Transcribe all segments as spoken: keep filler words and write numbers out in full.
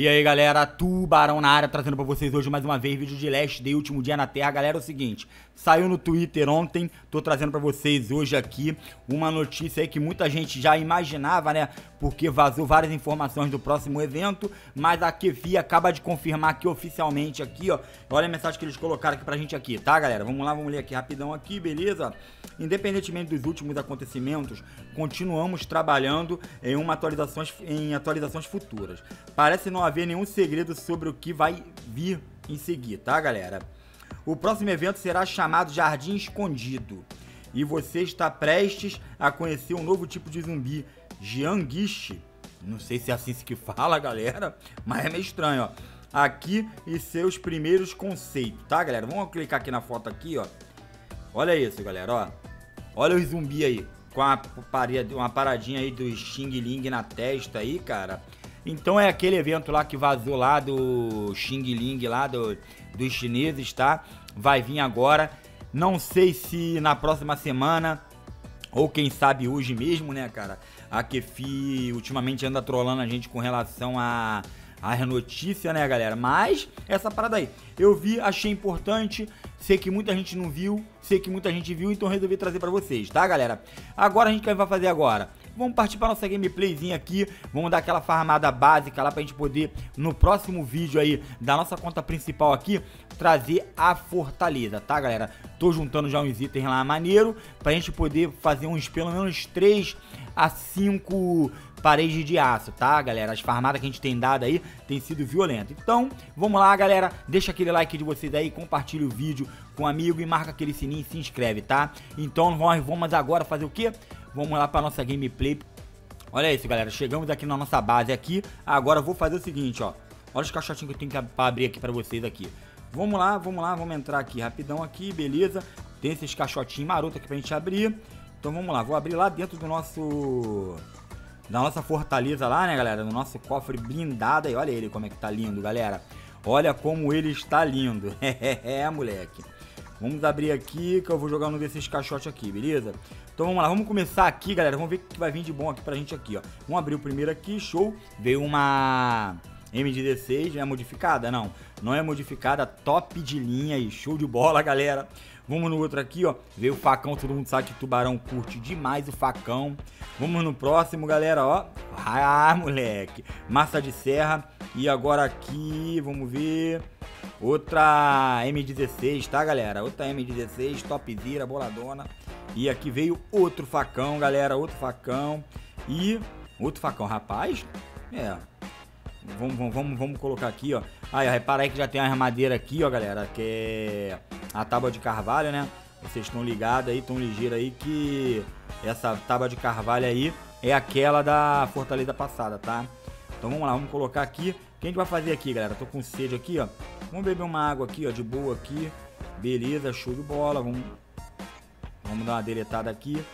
E aí galera, Tubarão na área, trazendo pra vocês hoje mais uma vez vídeo de Last Day, último dia na Terra. Galera, é o seguinte, saiu no Twitter ontem, tô trazendo pra vocês hoje aqui uma notícia aí que muita gente já imaginava, né? Porque vazou várias informações do próximo evento, mas a Kefi acaba de confirmar aqui oficialmente aqui, ó. Olha a mensagem que eles colocaram aqui pra gente aqui, tá galera? Vamos lá, vamos ler aqui rapidão aqui, beleza? Independentemente dos últimos acontecimentos, continuamos trabalhando em, uma atualizações, em atualizações futuras. Parece não haver nenhum segredo sobre o que vai vir em seguir, tá galera? O próximo evento será chamado Jardim Escondido e você está prestes a conhecer um novo tipo de zumbi, Jianguishi. Não sei se é assim que fala, galera, mas é meio estranho, ó. Aqui e seus primeiros conceitos, tá galera? Vamos clicar aqui na foto aqui, ó. Olha isso, galera, ó. Olha o zumbi aí, com a parede, uma paradinha aí do Xing Ling na testa aí, cara. Então é aquele evento lá que vazou lá do Xing Ling, lá do, dos chineses, tá? Vai vir agora. Não sei se na próxima semana, ou quem sabe hoje mesmo, né, cara? A Kefi ultimamente anda trolando a gente com relação a... a notícia, né, galera? Mas essa parada aí, eu vi, achei importante, sei que muita gente não viu, sei que muita gente viu, então resolvi trazer pra vocês, tá, galera? Agora a gente, o que vai fazer agora? Vamos partir pra nossa gameplayzinha aqui, vamos dar aquela farmada básica lá pra gente poder, no próximo vídeo aí, da nossa conta principal aqui, trazer a fortaleza, tá, galera? Tô juntando já uns itens lá maneiro, pra gente poder fazer uns, pelo menos três a cinco paredes de aço, tá, galera? As farmadas que a gente tem dado aí tem sido violento. Então, vamos lá, galera. Deixa aquele like de vocês aí, compartilha o vídeo com um amigo e marca aquele sininho e se inscreve, tá? Então, nós vamos agora fazer o quê? Vamos lá pra nossa gameplay. Olha isso, galera. Chegamos aqui na nossa base aqui. Agora eu vou fazer o seguinte, ó. Olha os caixotinhos que eu tenho que abrir aqui pra vocês aqui. Vamos lá, vamos lá, vamos entrar aqui rapidão aqui, beleza? Tem esses caixotinhos marotos aqui pra gente abrir. Então, vamos lá. Vou abrir lá dentro do nosso... da nossa fortaleza lá, né, galera? No nosso cofre blindado aí. Olha ele como é que tá lindo, galera. Olha como ele está lindo. É, moleque. Vamos abrir aqui que eu vou jogar um desses caixotes aqui, beleza? Então vamos lá, vamos começar aqui, galera. Vamos ver o que vai vir de bom aqui pra gente aqui, ó. Vamos abrir o primeiro aqui, show. Veio uma M dezesseis, é modificada? Não, não é modificada, top de linha aí, show de bola, galera. Vamos no outro aqui, ó. Veio o facão, todo mundo sabe que Tubarão curte demais o facão. Vamos no próximo, galera, ó. Ah, moleque. Massa de serra. E agora aqui, vamos ver. Outra M dezesseis, tá, galera? Outra M dezesseis, topzera, boladona. E aqui veio outro facão, galera. Outro facão. E outro facão, rapaz. É. Vamos, vamos, vamos, vamos colocar aqui, ó. Aí, repara aí que já tem a madeira aqui, ó, galera. Que é a tábua de carvalho, né? Vocês estão ligados aí, estão ligeiros aí que essa tábua de carvalho aí é aquela da fortaleza passada, tá? Então vamos lá, vamos colocar aqui. O que a gente vai fazer aqui, galera? Tô com sede aqui, ó. Vamos beber uma água aqui, ó, de boa aqui. Beleza, show de bola. Vamos, vamos dar uma deletada aqui.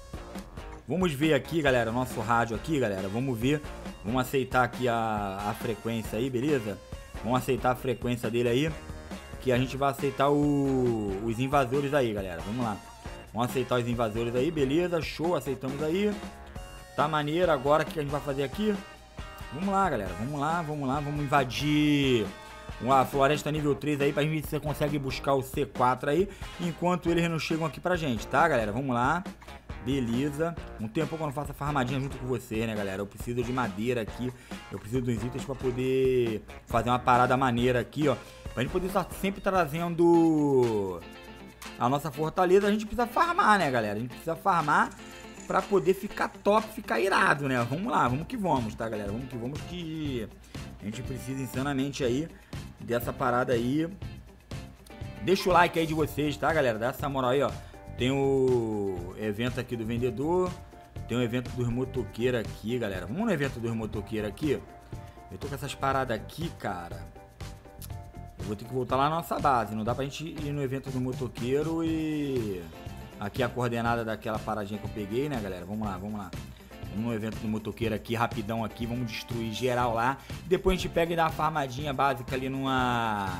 Vamos ver aqui, galera, nosso rádio aqui, galera. Vamos ver. Vamos aceitar aqui a, a frequência aí, beleza? Vamos aceitar a frequência dele aí. Que a gente vai aceitar o, os invasores aí, galera. Vamos lá. Vamos aceitar os invasores aí, beleza? Show, aceitamos aí. Tá maneiro. Agora o que a gente vai fazer aqui? Vamos lá, galera. Vamos lá, vamos lá. Vamos invadir a floresta nível três aí pra gente ver se você consegue buscar o C quatro aí. Enquanto eles não chegam aqui pra gente, tá, galera? Vamos lá. Beleza. Um tempo que eu não faço a farmadinha junto com você, né, galera? Eu preciso de madeira aqui. Eu preciso dos itens pra poder fazer uma parada maneira aqui, ó. Pra gente poder estar sempre trazendo a nossa fortaleza, a gente precisa farmar, né, galera? A gente precisa farmar pra poder ficar top, ficar irado, né? Vamos lá, vamos que vamos, tá, galera? Vamos que vamos que a gente precisa insanamente aí dessa parada aí. Deixa o like aí de vocês, tá, galera? Dá essa moral aí, ó. Tem o evento aqui do vendedor. Tem o evento dos motoqueiros aqui, galera. Vamos no evento dos motoqueiros aqui. Eu tô com essas paradas aqui, cara. Eu vou ter que voltar lá na nossa base. Não dá pra gente ir no evento do motoqueiro e... Aqui a coordenada daquela paradinha que eu peguei, né, galera? Vamos lá, vamos lá. Vamos no evento do motoqueiro aqui, rapidão aqui. Vamos destruir geral lá. Depois a gente pega e dá uma farmadinha básica ali numa...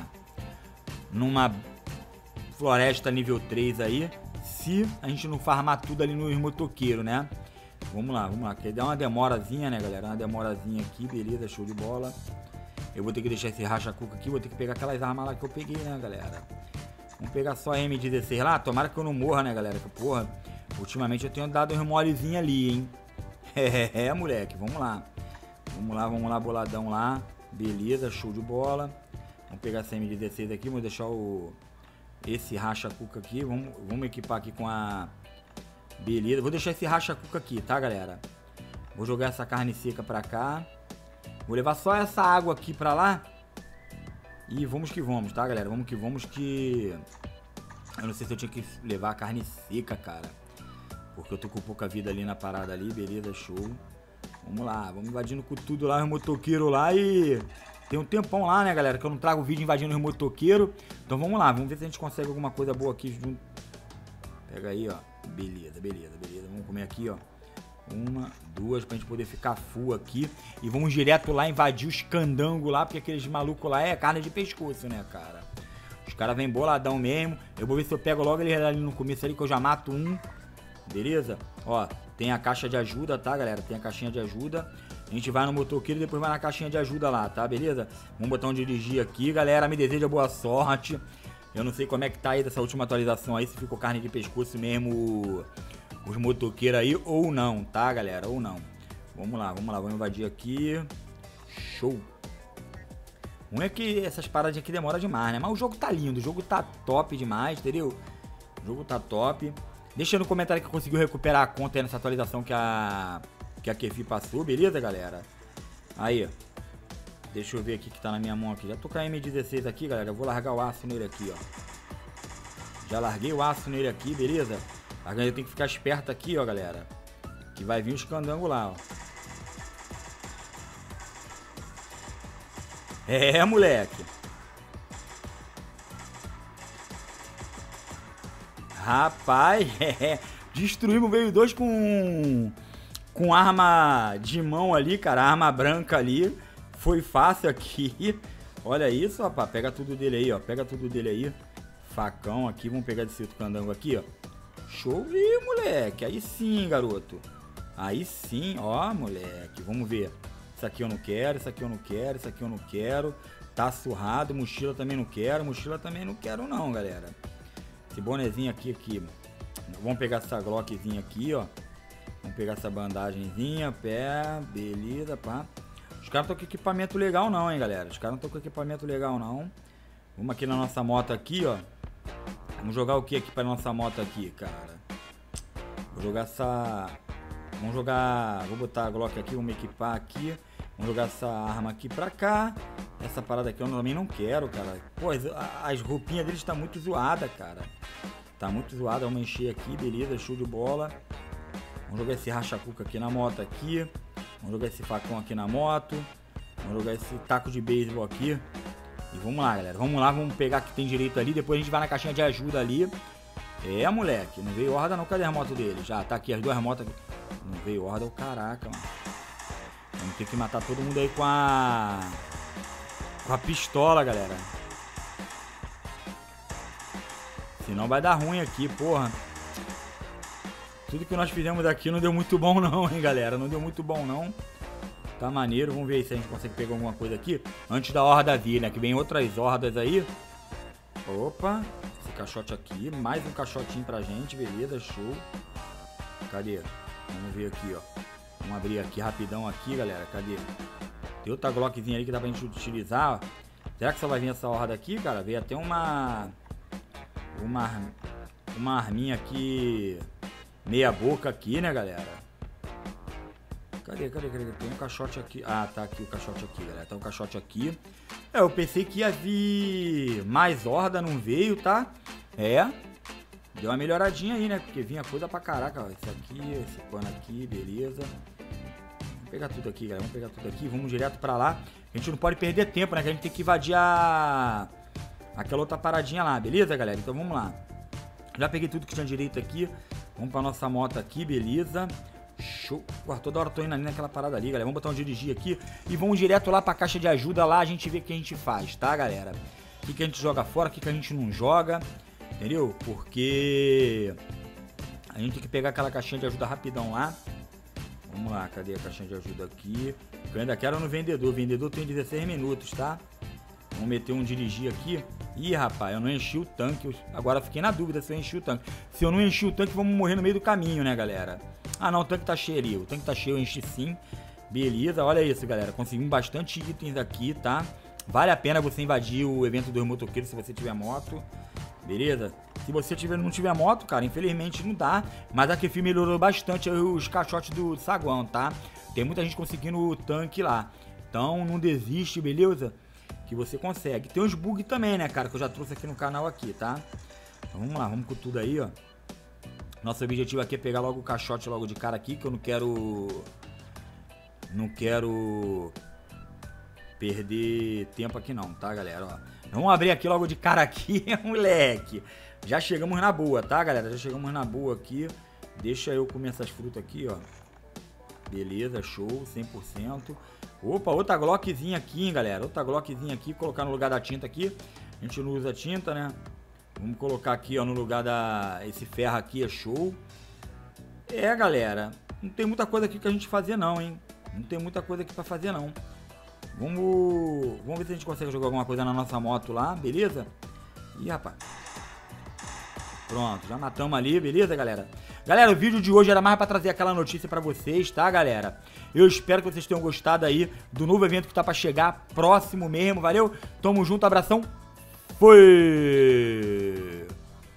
Numa floresta nível três aí. Se a gente não farmar tudo ali no motoqueiro, né? Vamos lá, vamos lá. Que dá uma demorazinha, né, galera? Uma demorazinha aqui, beleza, show de bola. Eu vou ter que deixar esse racha-cuca aqui, vou ter que pegar aquelas armas lá que eu peguei, né, galera? Vamos pegar só a M dezesseis lá, tomara que eu não morra, né, galera? Que porra, ultimamente eu tenho dado um molezinho ali, hein? É, é, moleque, vamos lá. Vamos lá, vamos lá, boladão lá. Beleza, show de bola. Vamos pegar essa M dezesseis aqui, vamos deixar o... esse racha-cuca aqui, vamos, vamos equipar aqui com a... Beleza, vou deixar esse racha-cuca aqui, tá, galera? Vou jogar essa carne seca pra cá. Vou levar só essa água aqui pra lá. E vamos que vamos, tá, galera? Vamos que vamos que... Eu não sei se eu tinha que levar a carne seca, cara. Porque eu tô com pouca vida ali na parada ali. Beleza, show. Vamos lá, vamos invadindo com tudo lá, os motoqueiros lá e... Tem um tempão lá, né, galera, que eu não trago vídeo invadindo os motoqueiros. Então vamos lá, vamos ver se a gente consegue alguma coisa boa aqui junto. Pega aí, ó. Beleza, beleza, beleza. Vamos comer aqui, ó. Uma, duas, pra gente poder ficar full aqui. E vamos direto lá invadir os candangos lá, porque aqueles malucos lá é carne de pescoço, né, cara? Os caras vêm boladão mesmo. Eu vou ver se eu pego logo ele ali no começo ali, que eu já mato um. Beleza? Ó, tem a caixa de ajuda, tá, galera? Tem a caixinha de ajuda. A gente vai no motoqueiro e depois vai na caixinha de ajuda lá, tá? Beleza? Vamos botar um dirigir aqui, galera. Me deseja boa sorte. Eu não sei como é que tá aí dessa última atualização aí, se ficou carne de pescoço mesmo os motoqueiros aí ou não, tá, galera? Ou não. Vamos lá, vamos lá. Vamos invadir aqui. Show. Um é que essas paradinhas aqui demoram demais, né? Mas o jogo tá lindo, o jogo tá top demais, entendeu? O jogo tá top. Deixa no comentário que conseguiu recuperar a conta aí nessa atualização que a... que a Kefi passou, beleza, galera? Aí, deixa eu ver aqui que tá na minha mão aqui. Já tô com a M dezesseis aqui, galera. Eu vou largar o aço nele aqui, ó. Já larguei o aço nele aqui, beleza? Agora eu tenho que ficar esperto aqui, ó, galera. Que vai vir os candangos lá, ó. É, moleque. Rapaz, é. Destruímos, veio dois com... com arma de mão ali, cara, arma branca ali. Foi fácil aqui. Olha isso, rapaz. Pega tudo dele aí, ó. Pega tudo dele aí. Facão aqui. Vamos pegar desse outro candango aqui, ó. Show, Ih, moleque. Aí sim, garoto. Aí sim, ó, moleque. Vamos ver. Isso aqui eu não quero, isso aqui eu não quero, isso aqui eu não quero. Tá surrado. Mochila também não quero. Mochila também não quero não, galera. Esse bonezinho aqui, aqui. Vamos pegar essa Glockzinha aqui, ó. Vamos pegar essa bandagenzinha, pé, beleza, pá. Os caras não estão com equipamento legal não, hein, galera. Os caras não estão com equipamento legal não. Vamos aqui na nossa moto aqui, ó. Vamos jogar o que aqui pra nossa moto aqui, cara? Vou jogar essa... Vamos jogar... Vou botar a Glock aqui, vamos equipar aqui. Vamos jogar essa arma aqui pra cá. Essa parada aqui eu também não quero, cara. Pô, as, as roupinhas deles tá muito zoada, cara. Tá muito zoada, vamos encher aqui, beleza, show de bola. Vamos jogar esse racha-cuca aqui na moto aqui. Vamos jogar esse facão aqui na moto. Vamos jogar esse taco de beisebol aqui. E vamos lá, galera. Vamos lá, vamos pegar que tem direito ali. Depois a gente vai na caixinha de ajuda ali. É, moleque. Não veio horda não. Cadê a moto dele? Já tá aqui as duas motos aqui. Não veio horda o caraca, mano. Vamos ter que matar todo mundo aí com a... Com a pistola, galera. Senão vai dar ruim aqui, porra. Tudo que nós fizemos aqui não deu muito bom não, hein, galera. Não deu muito bom não. Tá maneiro. Vamos ver se a gente consegue pegar alguma coisa aqui antes da horda vir, né? Que vem outras hordas aí. Opa. Esse caixote aqui. Mais um caixotinho pra gente. Beleza, show. Cadê? Vamos ver aqui, ó. Vamos abrir aqui rapidão aqui, galera. Cadê? Tem outra Glockzinha aí que dá pra gente utilizar, ó. Será que só vai vir essa horda aqui, cara? Veio até uma... Uma... Uma arminha aqui... Meia boca aqui, né, galera? Cadê, cadê, cadê? Tem um caixote aqui. Ah, tá aqui o caixote aqui, galera. Tá um caixote aqui. É, eu pensei que ia vir mais horda, não veio, tá? É. Deu uma melhoradinha aí, né? Porque vinha coisa pra caraca, ó. Esse aqui, esse pano aqui, beleza. Vamos pegar tudo aqui, galera. Vamos pegar tudo aqui. Vamos direto pra lá. A gente não pode perder tempo, né? Que a gente tem que invadir a... Aquela outra paradinha lá, beleza, galera? Então vamos lá. Já peguei tudo que tinha direito aqui. Vamos pra nossa moto aqui, beleza. Show. Ué, toda hora tô indo ali naquela parada ali, galera. Vamos botar um dirigir aqui e vamos direto lá pra caixa de ajuda. Lá a gente vê o que a gente faz, tá, galera? O que, que a gente joga fora, o que, que a gente não joga. Entendeu? Porque a gente tem que pegar aquela caixinha de ajuda rapidão lá. Vamos lá, cadê a caixinha de ajuda aqui? Eu ainda quero no vendedor. O vendedor tem dezesseis minutos, tá? Vamos meter um dirigir aqui. Ih, rapaz, eu não enchi o tanque. Agora fiquei na dúvida se eu enchi o tanque. Se eu não enchi o tanque, vamos morrer no meio do caminho, né, galera? Ah, não, o tanque tá cheio ali. O tanque tá cheio, eu enchi sim. Beleza, olha isso, galera. Conseguimos bastante itens aqui, tá? Vale a pena você invadir o evento dos motoqueiros se você tiver moto. Beleza? Se você tiver, não tiver moto, cara, infelizmente não dá. Mas a Kefir melhorou bastante os caixotes do saguão, tá? Tem muita gente conseguindo o tanque lá. Então não desiste, beleza? Que você consegue. Tem uns bugs também, né, cara? Que eu já trouxe aqui no canal aqui, tá? Então vamos lá, vamos com tudo aí, ó. Nosso objetivo aqui é pegar logo o caixote logo de cara aqui, que eu não quero... Não quero... perder tempo aqui não, tá, galera? Ó, vamos abrir aqui logo de cara aqui, moleque. Já chegamos na boa, tá, galera? Já chegamos na boa aqui. Deixa eu comer essas frutas aqui, ó. Beleza, show, cem por cento. Opa, outra Glockzinha aqui, hein, galera. Outra Glockzinha aqui, colocar no lugar da tinta aqui. A gente não usa tinta, né? Vamos colocar aqui, ó, no lugar da... Esse ferro aqui é show. É, galera. Não tem muita coisa aqui que a gente fazer não, hein? Não tem muita coisa aqui pra fazer não. Vamos... Vamos ver se a gente consegue jogar alguma coisa na nossa moto lá, beleza? Ih, rapaz. Pronto, já matamos ali, beleza, galera? Galera, o vídeo de hoje era mais pra trazer aquela notícia pra vocês, tá, galera? Eu espero que vocês tenham gostado aí do novo evento que tá pra chegar próximo mesmo, valeu? Tamo junto, abração. Fui!